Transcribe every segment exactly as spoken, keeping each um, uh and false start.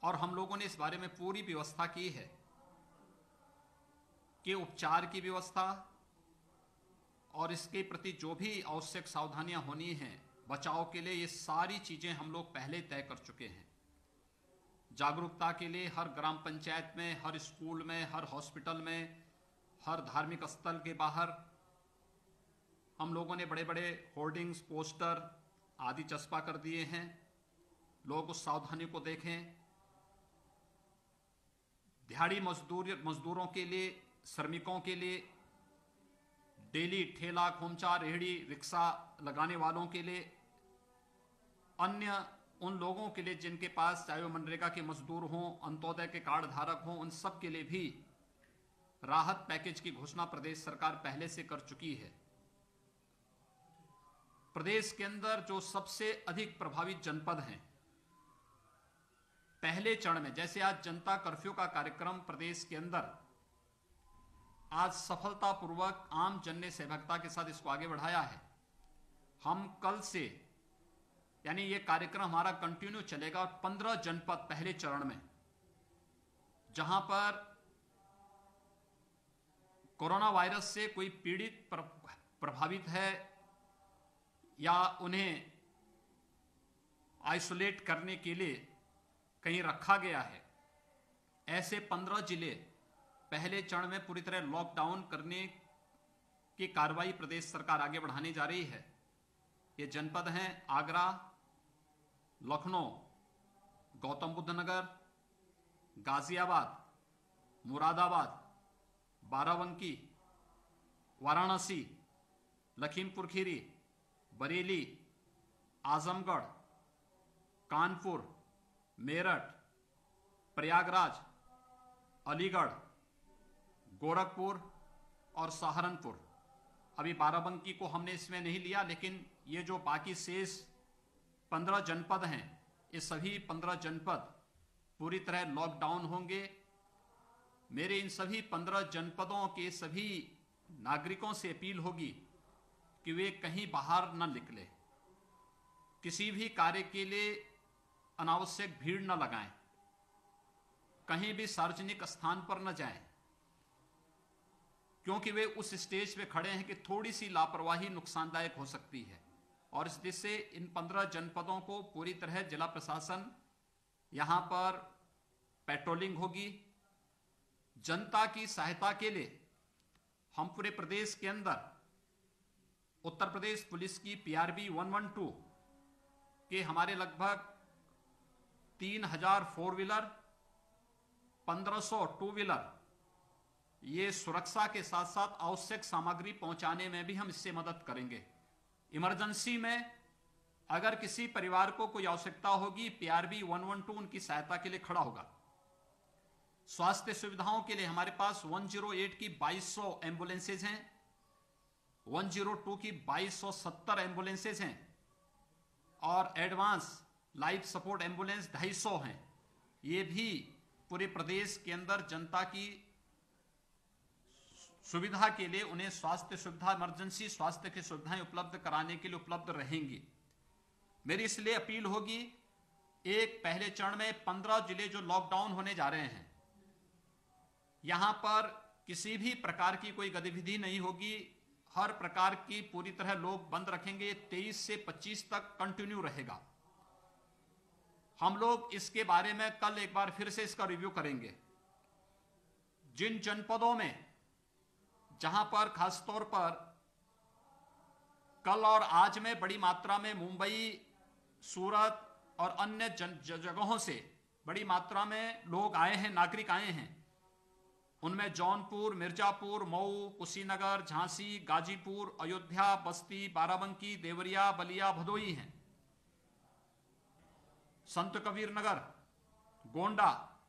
और हम लोगों ने इस बारे में पूरी व्यवस्था की है कि उपचार की व्यवस्था और इसके प्रति जो भी आवश्यक सावधानियां होनी हैं बचाव के लिए, ये सारी चीजें हम लोग पहले तय कर चुके हैं। जागरूकता के लिए हर ग्राम पंचायत में, हर स्कूल में, हर हॉस्पिटल में, हर धार्मिक स्थल के बाहर हम लोगों ने बड़े बड़े होर्डिंग्स, पोस्टर आदि चस्पा कर दिए हैं। लोग उस सावधानी को देखें। दिहाड़ी मजदूर मजदूरों के लिए, श्रमिकों के लिए, डेली ठेला, खोमचा, रेहड़ी, रिक्शा लगाने वालों के लिए, अन्य उन लोगों के लिए जिनके पास चाहे वो मनरेगा के मजदूर हों, अंत्योदय के कार्ड धारक हों, उन सब के लिए भी राहत पैकेज की घोषणा प्रदेश सरकार पहले से कर चुकी है। प्रदेश के अंदर जो सबसे अधिक प्रभावित जनपद हैं, पहले चरण में, जैसे आज जनता कर्फ्यू का कार्यक्रम प्रदेश के अंदर आज सफलतापूर्वक आम जन ने सहभागिता के साथ इसको आगे बढ़ाया है। हम कल से, यानी ये कार्यक्रम हमारा कंटिन्यू चलेगा और पंद्रह जनपद पहले चरण में, जहां पर कोरोना वायरस से कोई पीड़ित प्रभावित है या उन्हें आइसोलेट करने के लिए कहीं रखा गया है, ऐसे पंद्रह जिले पहले चरण में पूरी तरह लॉकडाउन करने की कार्रवाई प्रदेश सरकार आगे बढ़ाने जा रही है। ये जनपद हैं आगरा, लखनऊ, गौतम बुद्ध नगर, गाजियाबाद, मुरादाबाद, बाराबंकी, वाराणसी, लखीमपुर खीरी, बरेली, आजमगढ़, कानपुर, मेरठ, प्रयागराज, अलीगढ़, गोरखपुर और सहारनपुर। अभी बाराबंकी को हमने इसमें नहीं लिया, लेकिन ये जो बाकी शेष पंद्रह जनपद हैं, ये सभी पंद्रह जनपद पूरी तरह लॉकडाउन होंगे। मेरे इन सभी पंद्रह जनपदों के सभी नागरिकों से अपील होगी कि वे कहीं बाहर न निकले, किसी भी कार्य के लिए अनावश्यक भीड़ न लगाएं, कहीं भी सार्वजनिक स्थान पर न जाएं, क्योंकि वे उस स्टेज पे खड़े हैं कि थोड़ी सी लापरवाही नुकसानदायक हो सकती है। और इस दृष्टि से इन पंद्रह जनपदों को पूरी तरह जिला प्रशासन यहां पर पेट्रोलिंग होगी। जनता की सहायता के लिए हम पूरे प्रदेश के अंदर उत्तर प्रदेश पुलिस की पीआरबी एक सौ बारह के हमारे लगभग तीन हजार फोर व्हीलर, पंद्रह सौ टू व्हीलर, ये सुरक्षा के साथ साथ आवश्यक सामग्री पहुंचाने में भी हम इससे मदद करेंगे। इमरजेंसी में अगर किसी परिवार को कोई आवश्यकता होगी, पीआरबी एक सौ बारह उनकी सहायता के लिए खड़ा होगा। स्वास्थ्य सुविधाओं के लिए हमारे पास एक सौ आठ की बाईस सौ एम्बुलेंसेज हैं, एक सौ दो की बाईस सौ सत्तर एम्बुलेंसेज हैं और एडवांस लाइफ सपोर्ट एम्बुलेंस ढाई सौ हैं। ये भी पूरे प्रदेश के अंदर जनता की सुविधा के लिए, उन्हें स्वास्थ्य सुविधा, इमरजेंसी स्वास्थ्य की सुविधाएं उपलब्ध कराने के लिए उपलब्ध रहेंगी। मेरी इसलिए अपील होगी, एक पहले चरण में पंद्रह जिले जो लॉकडाउन होने जा रहे हैं, यहां पर किसी भी प्रकार की कोई गतिविधि नहीं होगी, हर प्रकार की पूरी तरह लोग बंद रखेंगे। तेईस से पच्चीस तक कंटिन्यू रहेगा। हम लोग इसके बारे में कल एक बार फिर से इसका रिव्यू करेंगे। जिन जनपदों में, जहां पर खासतौर पर कल और आज में बड़ी मात्रा में मुंबई, सूरत और अन्य जगहों से बड़ी मात्रा में लोग आए हैं, नागरिक आए हैं, उनमें जौनपुर, मिर्जापुर, मऊ, कुशीनगर, झांसी, गाजीपुर, अयोध्या, बस्ती, बाराबंकी, देवरिया, बलिया, भदोई हैं। संत कबीर नगर, गोंडा,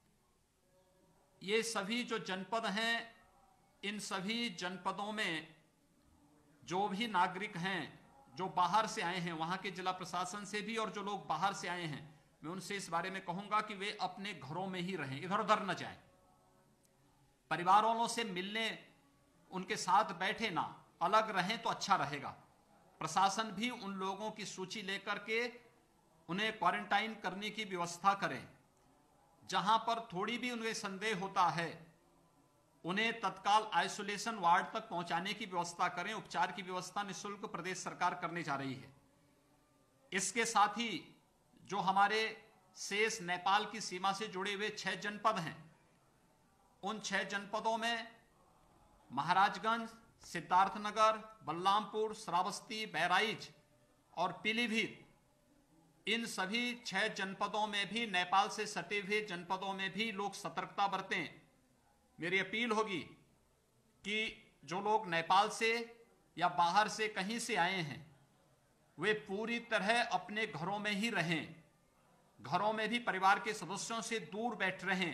ये सभी जो जनपद हैं, इन सभी जनपदों में जो भी नागरिक हैं जो बाहर से आए हैं, वहां के जिला प्रशासन से भी और जो लोग बाहर से आए हैं, मैं उनसे इस बारे में कहूंगा कि वे अपने घरों में ही रहें, इधर उधर न जाएं, परिवार वालों से मिलने, उनके साथ बैठे ना, अलग रहें तो अच्छा रहेगा। प्रशासन भी उन लोगों की सूची लेकर के उन्हें क्वारंटाइन करने की व्यवस्था करें। जहां पर थोड़ी भी उन्हें संदेह होता है उन्हें तत्काल आइसोलेशन वार्ड तक पहुंचाने की व्यवस्था करें। उपचार की व्यवस्था निःशुल्क प्रदेश सरकार करने जा रही है। इसके साथ ही जो हमारे शेष नेपाल की सीमा से जुड़े हुए छह जनपद हैं, उन छह जनपदों में महाराजगंज, सिद्धार्थनगर, बलरामपुर, श्रावस्ती, बहराइच और पीलीभीत, इन सभी छह जनपदों में भी, नेपाल से सटे हुए जनपदों में भी लोग सतर्कता बरतें। मेरी अपील होगी कि जो लोग नेपाल से या बाहर से कहीं से आए हैं वे पूरी तरह अपने घरों में ही रहें, घरों में भी परिवार के सदस्यों से दूर बैठ रहें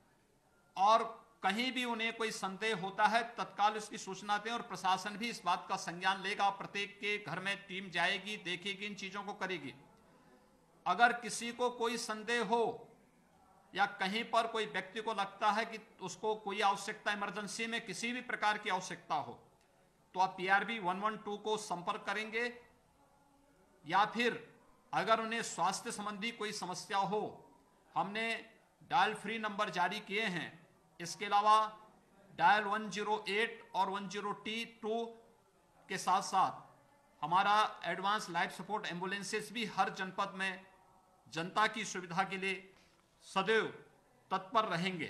और कहीं भी उन्हें कोई संदेह होता है तत्काल उसकी सूचना दें और प्रशासन भी इस बात का संज्ञान लेगा। प्रत्येक के घर में टीम जाएगी, देखेगी, इन चीजों को करेगी। अगर किसी को कोई संदेह हो या कहीं पर कोई व्यक्ति को लगता है कि उसको कोई आवश्यकता, इमरजेंसी में किसी भी प्रकार की आवश्यकता हो, तो आप पीआरबी एक सौ बारह को संपर्क करेंगे या फिर अगर उन्हें स्वास्थ्य संबंधी कोई समस्या हो, हमने डायल फ्री नंबर जारी किए हैं। इसके अलावा डायल एक सौ आठ और एक सौ टू के साथ साथ हमारा एडवांस लाइफ सपोर्ट एम्बुलेंसेस भी हर जनपद में जनता की सुविधा के लिए सदैव तत्पर रहेंगे।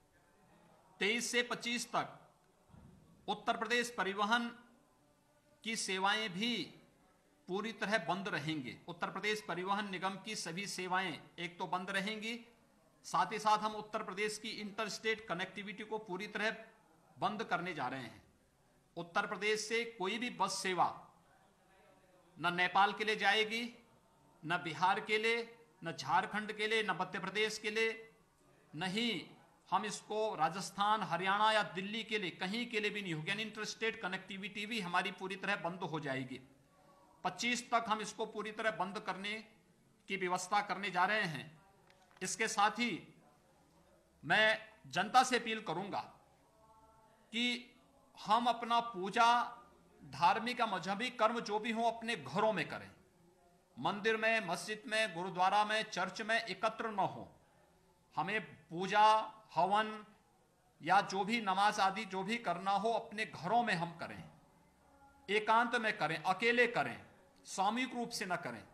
तेईस से पच्चीस तक उत्तर प्रदेश परिवहन की सेवाएं भी पूरी तरह बंद रहेंगी। उत्तर प्रदेश परिवहन निगम की सभी सेवाएं एक तो बंद रहेंगी, साथ ही साथ हम उत्तर प्रदेश की इंटर स्टेट कनेक्टिविटी को पूरी तरह बंद करने जा रहे हैं। उत्तर प्रदेश से कोई भी बस सेवा न नेपाल के लिए जाएगी, न बिहार के लिए, न झारखंड के लिए, न मध्य प्रदेश के लिए, नहीं हम इसको राजस्थान, हरियाणा या दिल्ली के लिए, कहीं के लिए भी नहीं होगी। यानी इंटर स्टेट कनेक्टिविटी भी हमारी पूरी तरह बंद हो जाएगी। पच्चीस तक हम इसको पूरी तरह बंद करने की व्यवस्था करने जा रहे हैं। इसके साथ ही मैं जनता से अपील करूंगा कि हम अपना पूजा, धार्मिक या मजहबी कर्म जो भी हो अपने घरों में करें। मंदिर में, मस्जिद में, गुरुद्वारा में, चर्च में एकत्र न हो। हमें पूजा, हवन या जो भी नमाज आदि जो भी करना हो अपने घरों में हम करें, एकांत में करें, अकेले करें, सामूहिक रूप से न करें।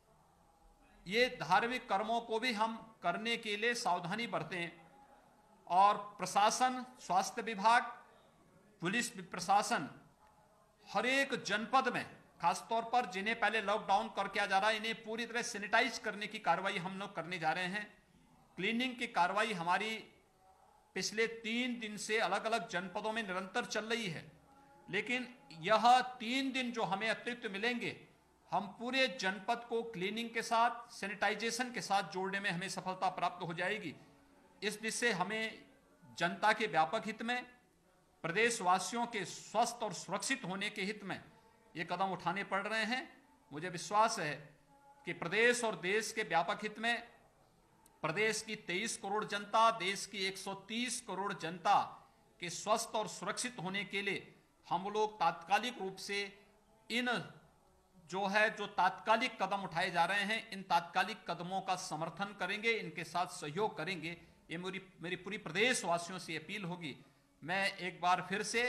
ये धार्मिक कर्मों को भी हम करने के लिए सावधानी बरतें और प्रशासन, स्वास्थ्य विभाग, पुलिस प्रशासन हर एक जनपद में, खासतौर पर जिन्हें पहले लॉकडाउन कर किया जा रहा है, इन्हें पूरी तरह सैनिटाइज करने की कार्रवाई हम लोग करने जा रहे हैं। क्लीनिंग की कार्रवाई हमारी पिछले तीन दिन से अलग अलग जनपदों में निरंतर चल रही है, लेकिन यह तीन दिन जो हमें अतिरिक्त मिलेंगे, हम पूरे जनपद को क्लीनिंग के साथ, सैनिटाइजेशन के साथ जोड़ने में हमें सफलता प्राप्त हो जाएगी। इस दिशा से हमें जनता के व्यापक हित में, प्रदेशवासियों के स्वस्थ और सुरक्षित होने के हित में ये कदम उठाने पड़ रहे हैं। मुझे विश्वास है कि प्रदेश और देश के व्यापक हित में प्रदेश की तेईस करोड़ जनता, देश की एक सौ तीस करोड़ जनता के स्वस्थ और सुरक्षित होने के लिए हम लोग तात्कालिक रूप से इन जो है जो तात्कालिक कदम उठाए जा रहे हैं, इन तात्कालिक कदमों का समर्थन करेंगे, इनके साथ सहयोग करेंगे। ये मेरी मेरी पूरी प्रदेशवासियों से अपील होगी। मैं एक बार फिर से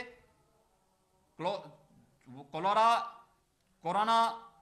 कोलोरा कोरोना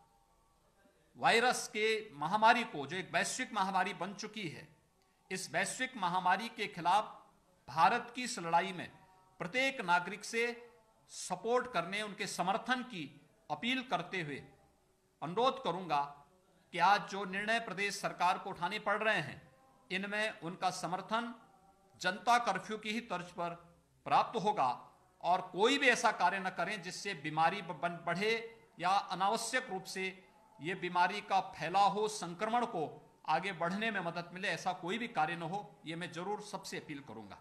वायरस के महामारी को, जो एक वैश्विक महामारी बन चुकी है, इस वैश्विक महामारी के खिलाफ भारत की इस लड़ाई में प्रत्येक नागरिक से सपोर्ट करने, उनके समर्थन की अपील करते हुए अनुरोध करूंगा कि आज जो निर्णय प्रदेश सरकार को उठाने पड़ रहे हैं, इनमें उनका समर्थन जनता कर्फ्यू की ही तर्ज पर प्राप्त होगा और कोई भी ऐसा कार्य न करें जिससे बीमारी बढ़े या अनावश्यक रूप से ये बीमारी का फैलाव हो, संक्रमण को आगे बढ़ने में मदद मिले, ऐसा कोई भी कार्य न हो। ये मैं जरूर सबसे अपील करूंगा।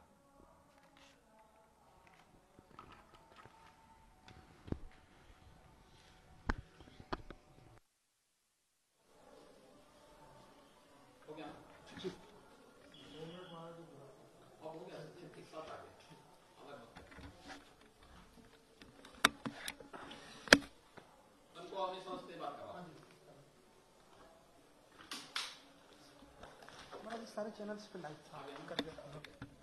सारे चैनल्स पे लाइव कर दिया।